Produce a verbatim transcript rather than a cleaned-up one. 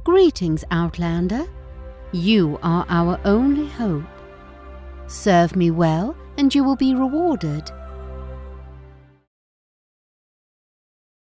Greetings, Outlander. You are our only hope. Serve me well, and you will be rewarded.